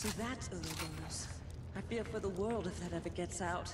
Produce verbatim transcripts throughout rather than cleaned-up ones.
So that's Ouroboros. I fear for the world if that ever gets out.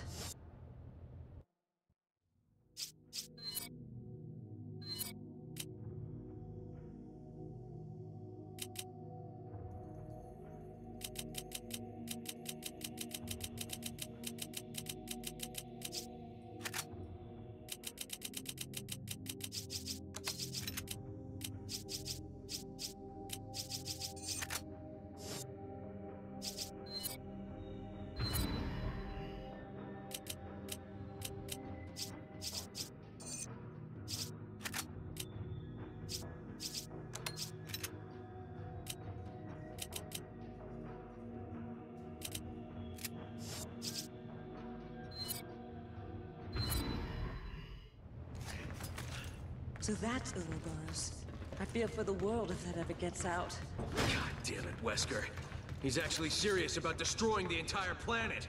So that's Ouroboros. I fear for the world if that ever gets out. God damn it, Wesker. He's actually serious about destroying the entire planet.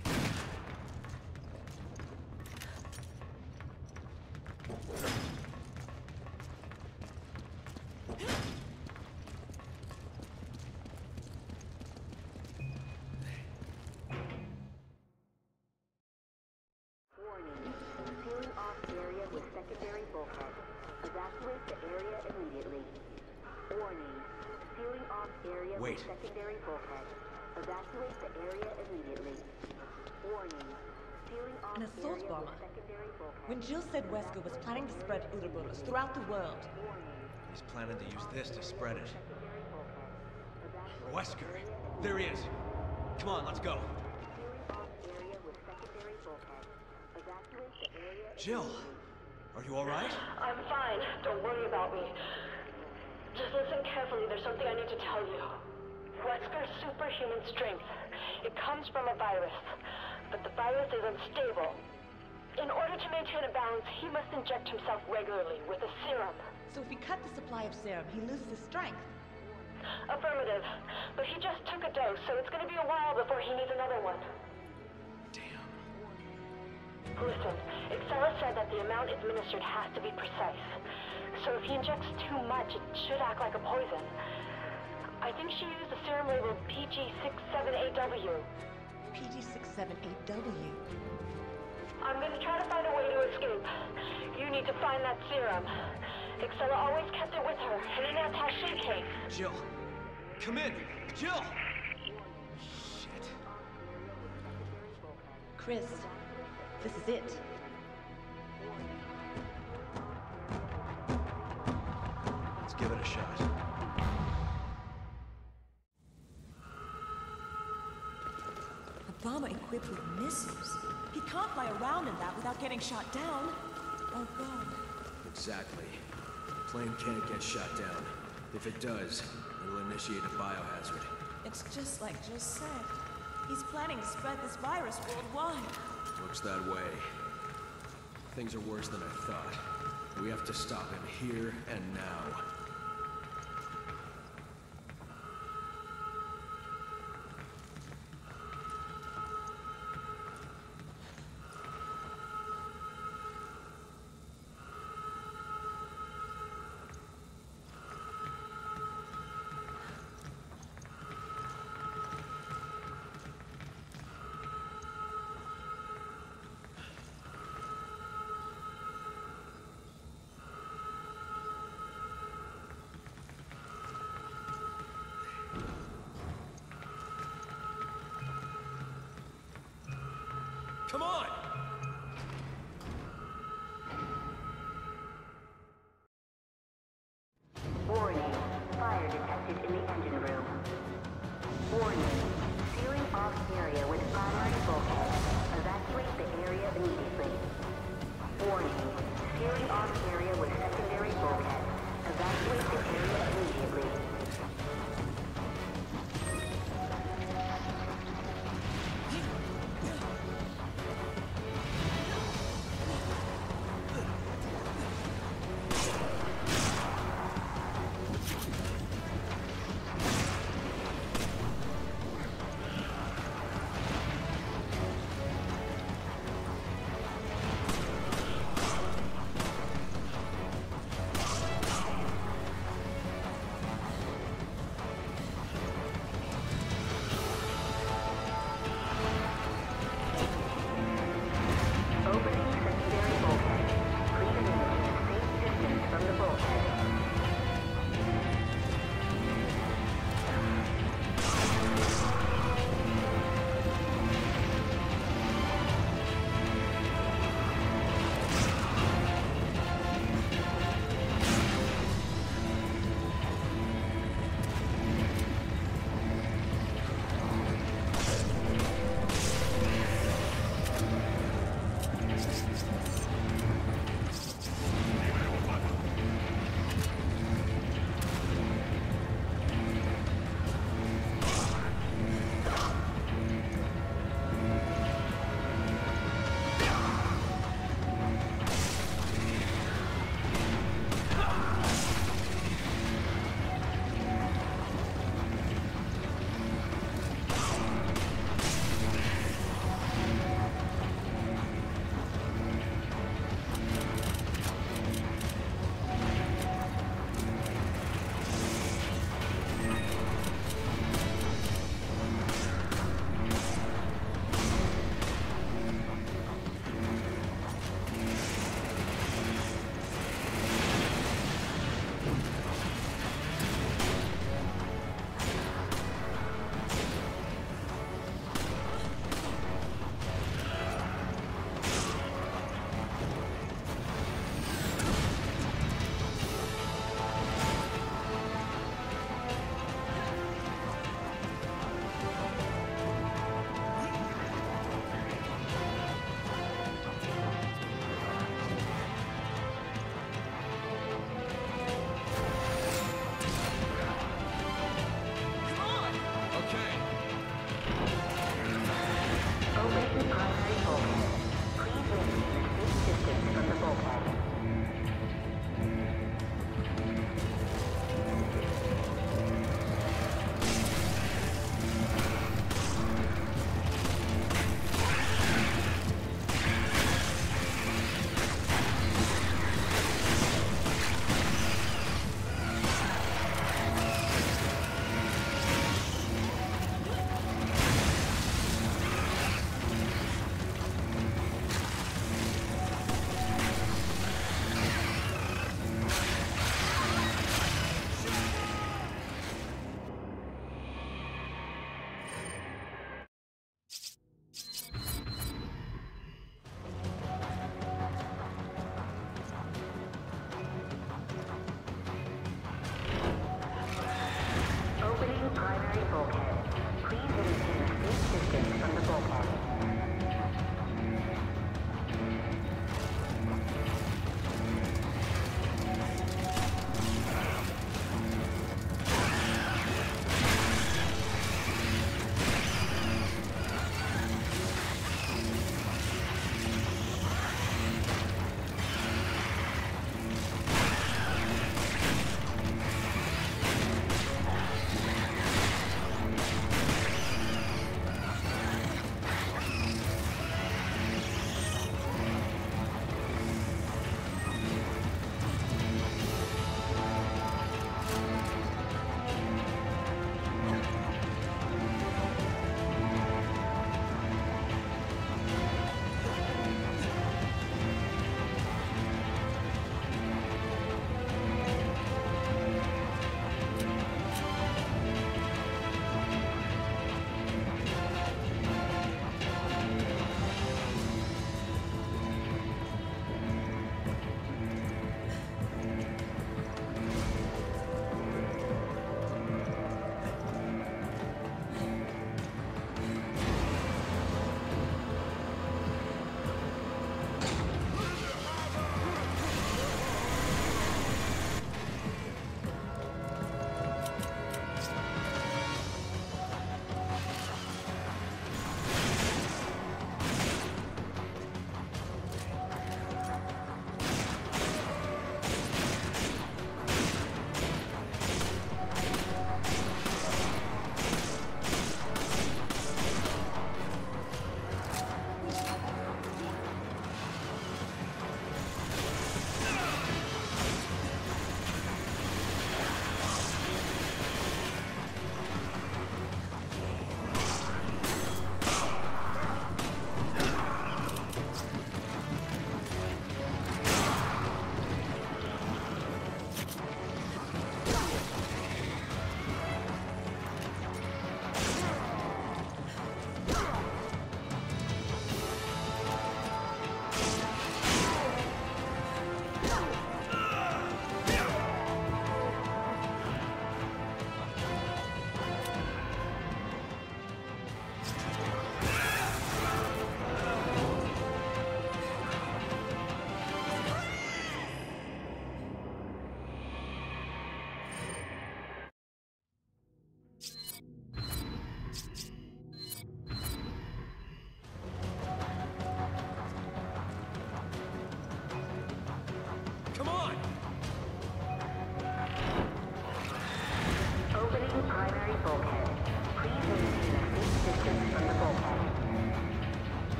Wait. Secondary bulkhead. Evacuate the area immediately. Warning. Sealing off An assault area bomber. with secondary bulkhead. When Jill said Wesker was planning to spread Ouroboros throughout the world. He's planning to use this to spread it. Secondary bulkhead. Evacuate Wesker! There he is! Come on, let's go. sealing off area with secondary bulkhead. Evacuate the area Jill! Are you alright? I'm fine. Don't worry about me. Just listen carefully. There's something I need to tell you. Wesker's superhuman strength. It comes from a virus. But the virus is unstable. In order to maintain a balance, he must inject himself regularly with a serum. So if we cut the supply of serum, he loses his strength. Affirmative. But he just took a dose, so it's going to be a while before he needs another one. Damn. Listen, Excella said that the amount administered has to be precise. So if he injects too much, it should act like a poison. I think she used a serum labeled P G six seven eight W. P G six seven eight W. I'm gonna try to find a way to escape. You need to find that serum. Excella always kept it with her, and in that attaché case. Jill! Come in! Jill! Shit. Chris, this is it. Let's give it a shot. A bomber equipped with missiles. He can't fly around in that without getting shot down. Oh god. Exactly. The plane can't get shot down. If it does, it'll initiate a biohazard. It's just like Jill said. He's planning to spread this virus worldwide. Looks that way. Things are worse than I thought. We have to stop him here and now. Come on! Warning. Fire detected in the engine room. Warning. Sealing off area with primary bulkhead. Evacuate the area immediately. Warning. Sealing off area with secondary bulkhead. Evacuate the area immediately.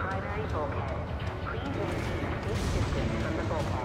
primary bulkhead. Please maintain a safe distance from the bulkhead.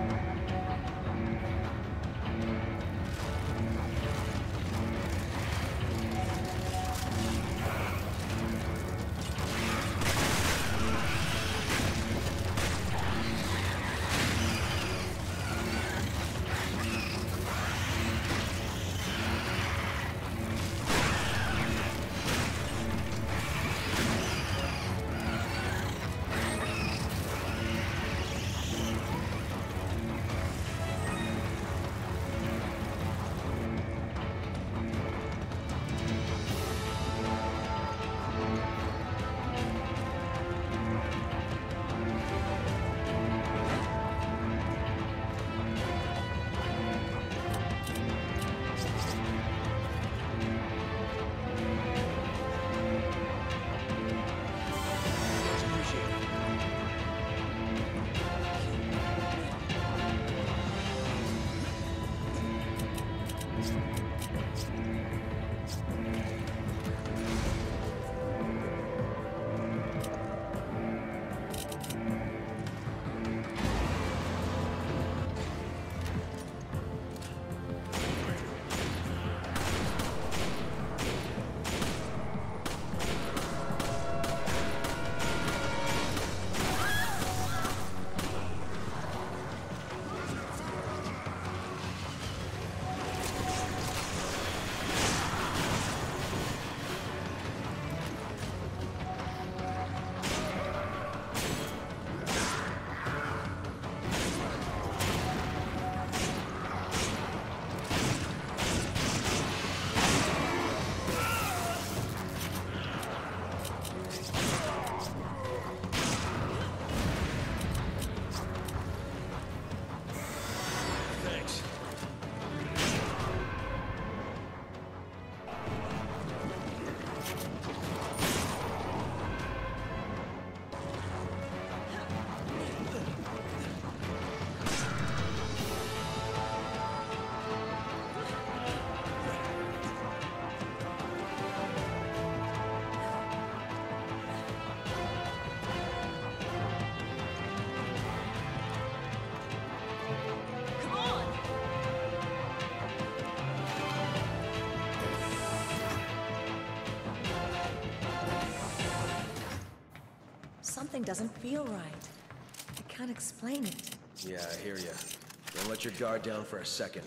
Something doesn't feel right. I can't explain it. Yeah, I hear ya. Don't let your guard down for a second.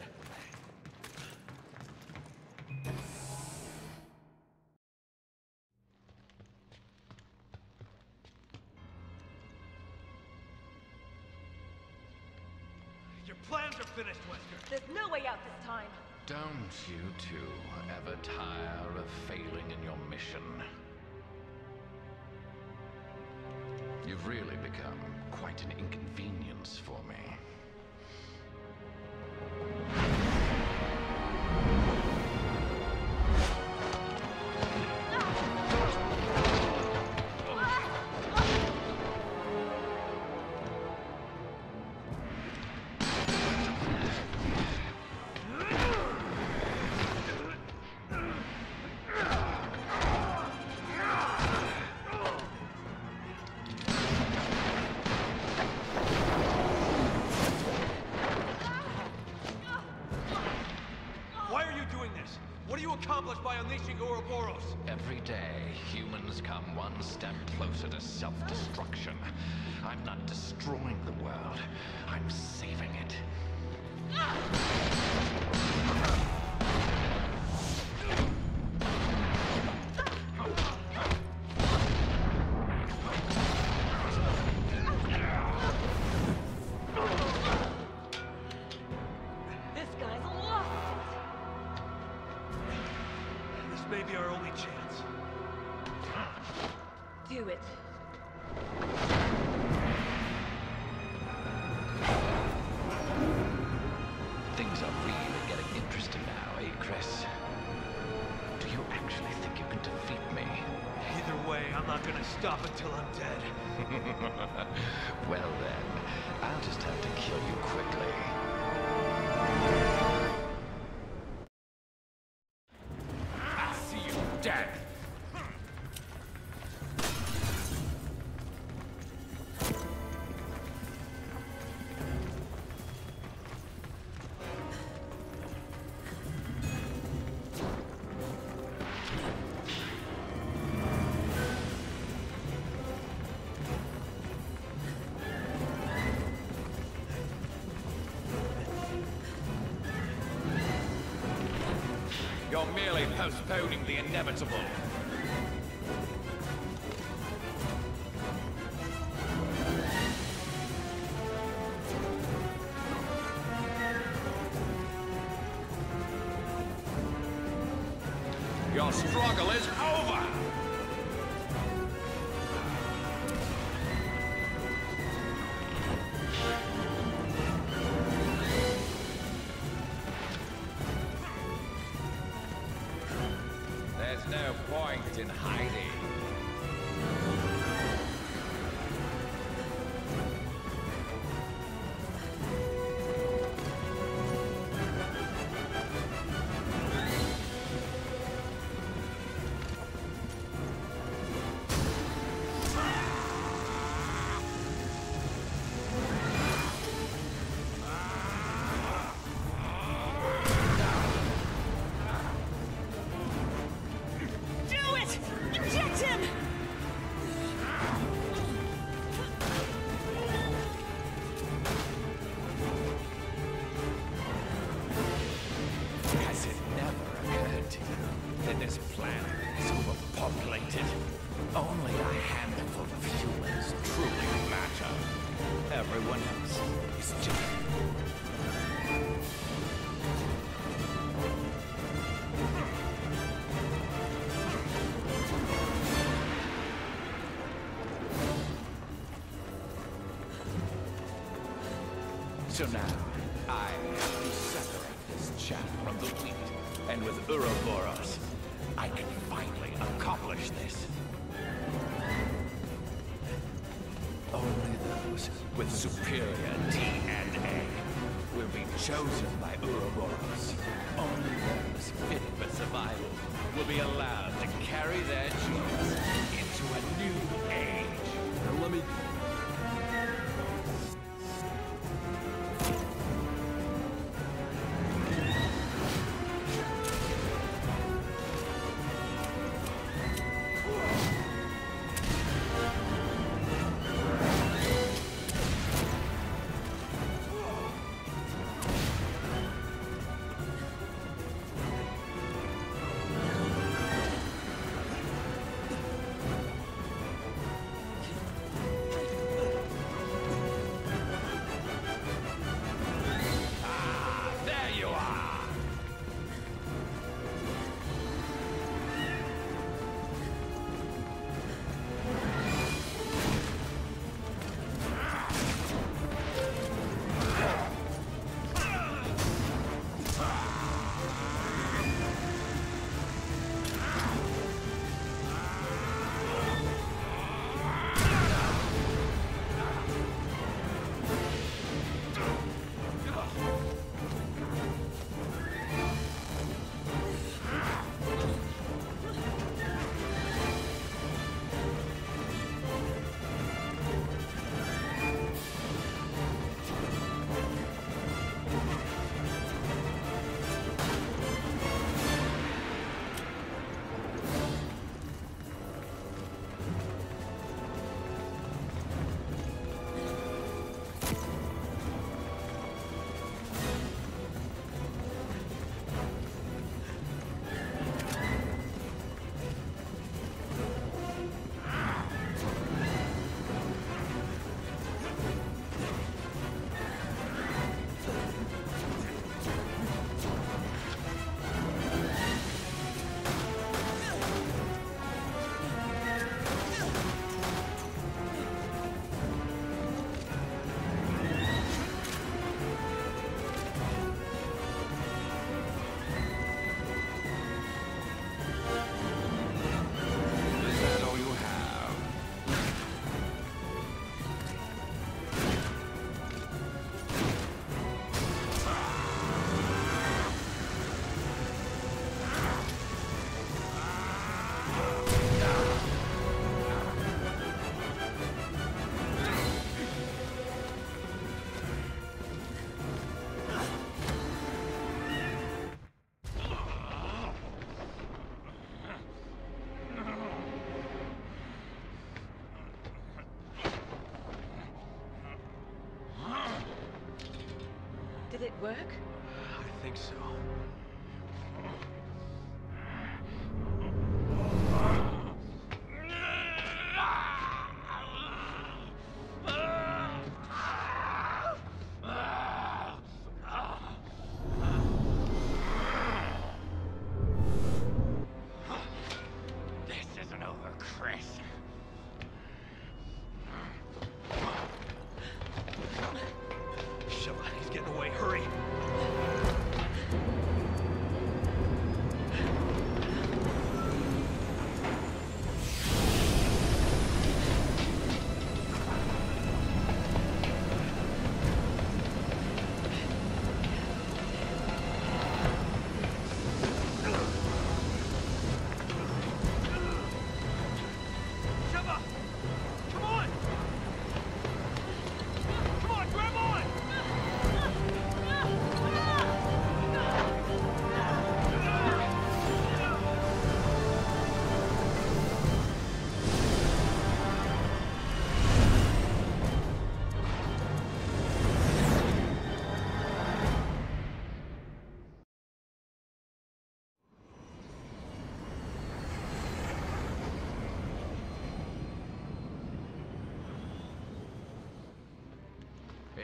Your plans are finished, Wesker. There's no way out this time. Don't you two ever tire of failing in your mission? You've really become quite an inconvenience for me. Accomplished by unleashing Ouroboros. Every day, humans come one step closer to self-destruction. I'm not destroying the world. I'm saving it. This guy's lost This may be our only chance. it. Do it. Things are really getting interesting now, eh, Chris? Do you actually think you can defeat me? Either way, I'm not gonna stop until I'm dead. Well then, I'll just have to kill you quickly. I'll see you dead! You're merely postponing the inevitable. Your struggle is over! There's no point in hiding. Only a handful of humans truly matter. Everyone else is just... So now, I have to separate this chaff from the wheat. And with Ouroboros, I can finally accomplish this. Only those with superior D and A will be chosen by Ouroboros. Only those fit for survival will be allowed to carry their genes into a new age. Now let me... Did it work? I think so.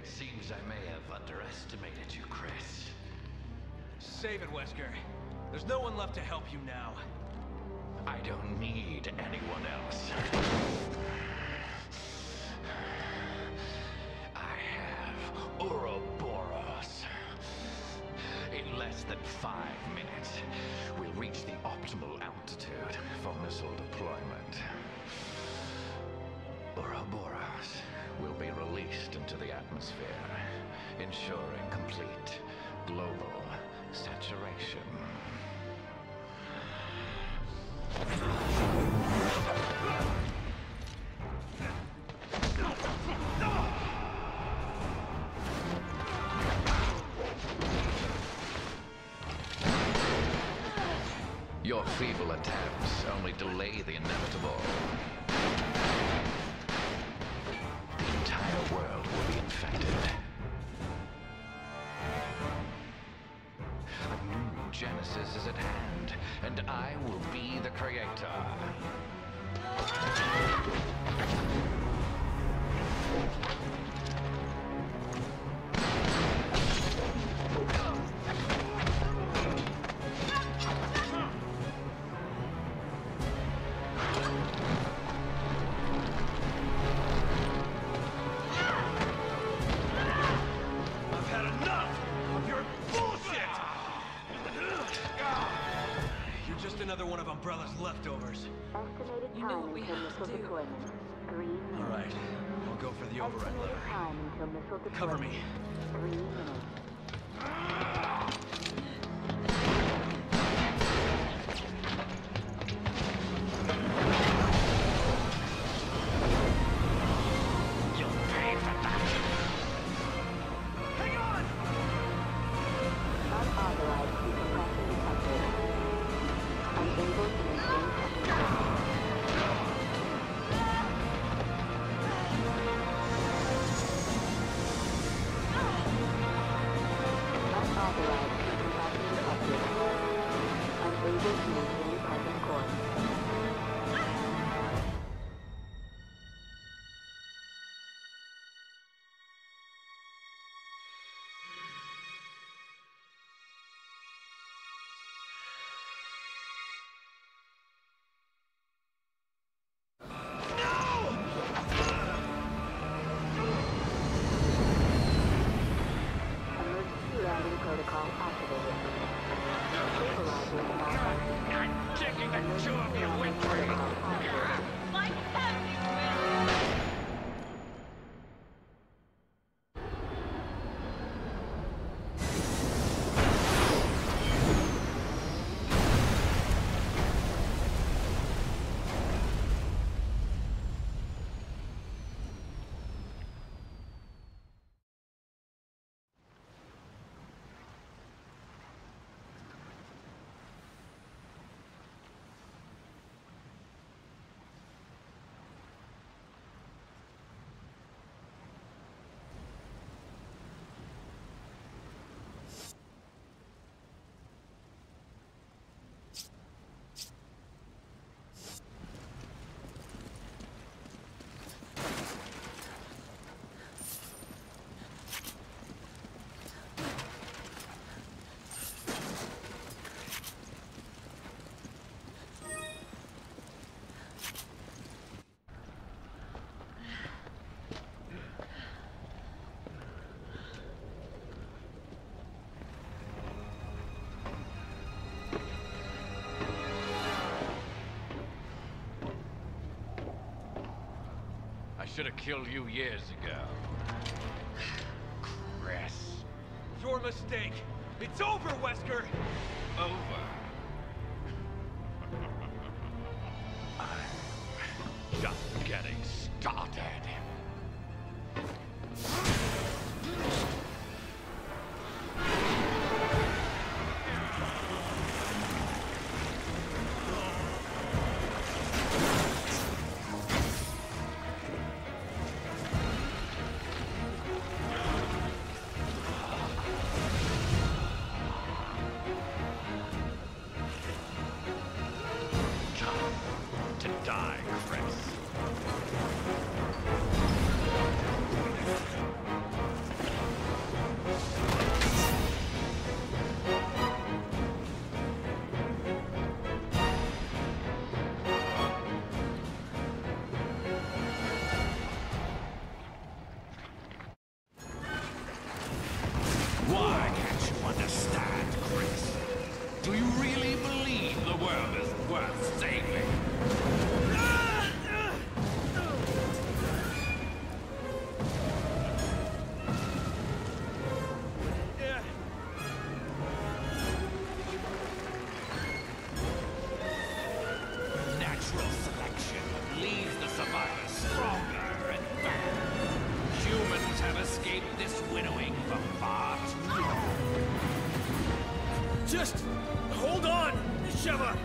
It seems I may have underestimated you, Chris. Save it, Wesker. There's no one left to help you now. I don't need anyone else. I have Ouroboros. In less than five minutes, we'll reach the optimal altitude for missile deployment. Ouroboros will be released into the atmosphere, ensuring complete global saturation. Your feeble attempts only delay the inevitable. The entire world will be infected. A new Genesis is at hand, and I will be the creator. Another one of Umbrella's leftovers. Estimated You know time what we until have missile to do. deployment. Three minutes. All right, I'll go for the override Estimated lever. time until missile deployment. Cover me. Three minutes. You'll pay for that. Hang on! Unauthorized decompression detected. Unable to maintain temperature. Unauthorized decompression detected. Unable to maintain present course. Emergency landing protocol activated. Stabilizer malfunction. I'm taking the two of you with me. Protocol activated. I should have killed you years ago. Chris. Your mistake. It's over, Wesker! Over. I'm just getting started. To die, Chris. Just hold on, Sheva!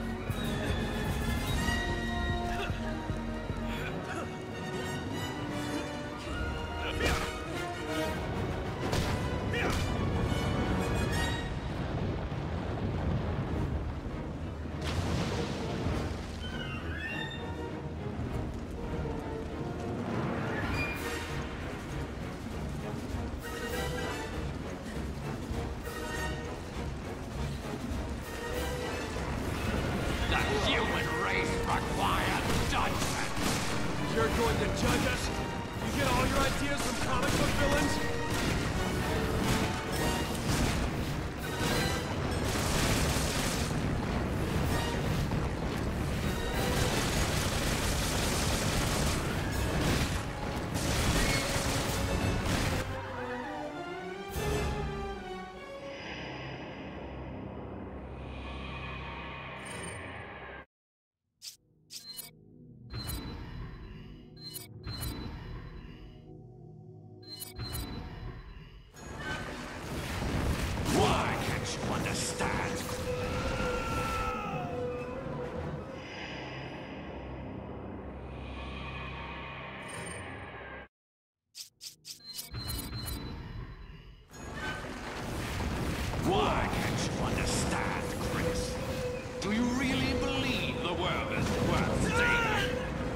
You're going to judge us? You get all your ideas from comic book villains? Why can't you understand, Chris? Do you really believe the world is worth saving?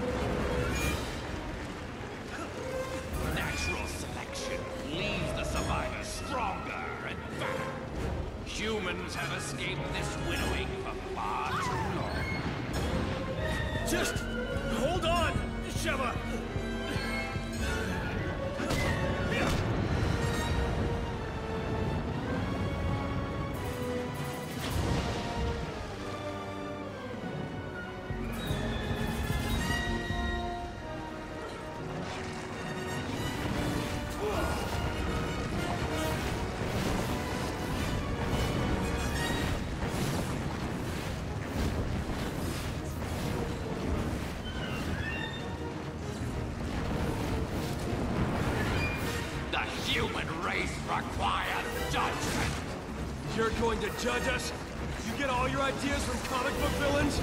Natural selection leaves the survivors stronger and better. Humans have escaped this winnowing for far too long. Just hold on, Sheva! Human race requires judgment! You're going to judge us? You get all your ideas from comic book villains?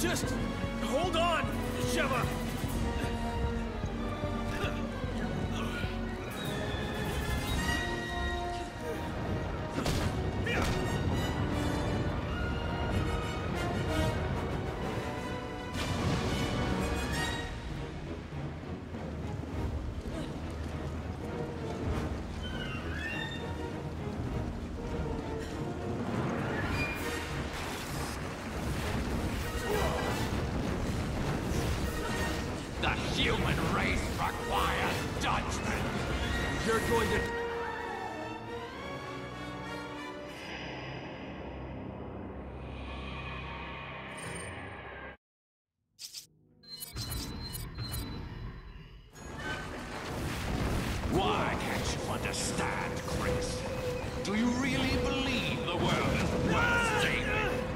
Just hold on, Sheva! The human race requires judgment. You're going to... Why can't you understand, Chris? Do you really believe the world is worth saving?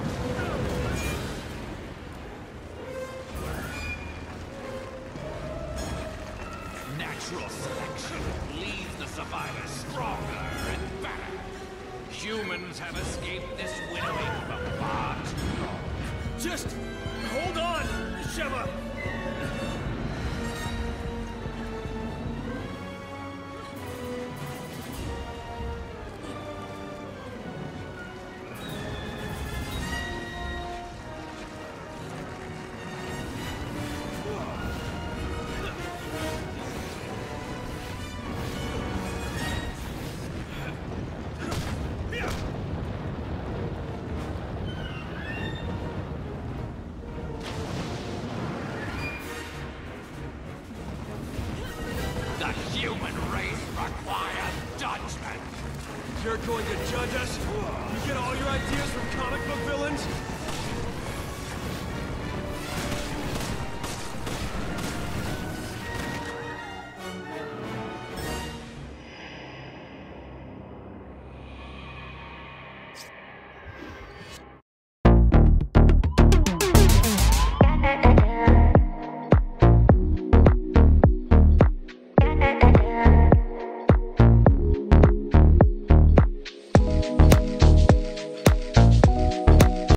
Natural selection leaves the survivors stronger and better. Humans have escaped this winnowing for far too long. Just hold on, Sheva! The human race requires judgment. You're going to judge us? You get all your ideas from comic book villains?